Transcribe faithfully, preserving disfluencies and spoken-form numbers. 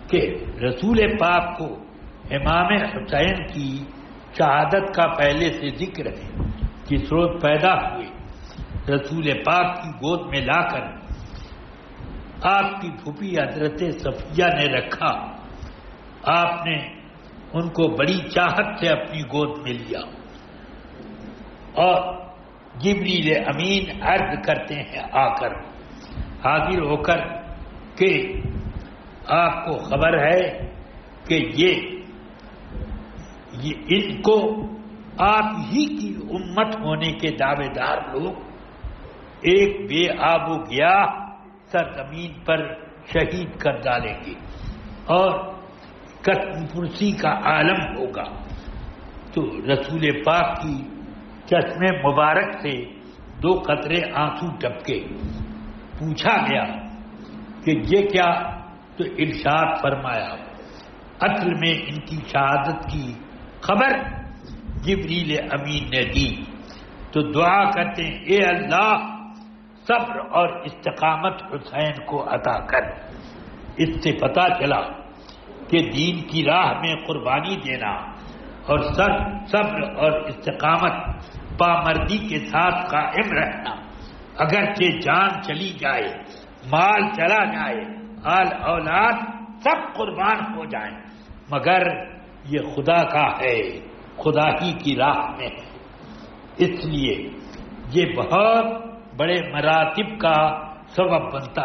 کہ رسول پاک کو امام حسین کی شہادت کا پہلے سے ذکر ہے. جس روز پیدا ہوئے رسول پاک کی گود میں لا کر آپ کی پھوپھی حضرت صفیہ نے رکھا. آپ نے ان کو بڑی چاہت سے اپنی گود میں لیا اور جبریل امین عرض کرتے ہیں آ کر حاضر ہو کر کہ آپ کو خبر ہے کہ یہ یہ ان کو آپ ہی کی امت ہونے کے دعوے دار لوگ ایک بے آب و گیا سرزمین پر شہید کر ڈالیں گے اور قتل پرسی کا عالم ہوگا. تو رسول پاک کی چشم مبارک سے دو قطرے آنسو ٹپکے. پوچھا گیا کہ یہ کیا؟ تو ارشاد فرمایا اصل میں ان کی شہادت کی خبر جبریل امین نے دی. تو دعا کرتے ہیں اے اللہ صبر اور استقامت حسین کو عطا کر. اس سے پتہ چلا کہ دین کی راہ میں قربانی دینا اور صبر اور استقامت پامردی کے ساتھ قائم رہنا، اگرچہ جان چلی جائے، مال چلا جائے، آل اولاد سب قربان ہو جائیں، مگر یہ خدا کا ہے، خدا ہی کی راہ میں ہے. اس لیے یہ بہت بڑے مراتب کا سبب بنتا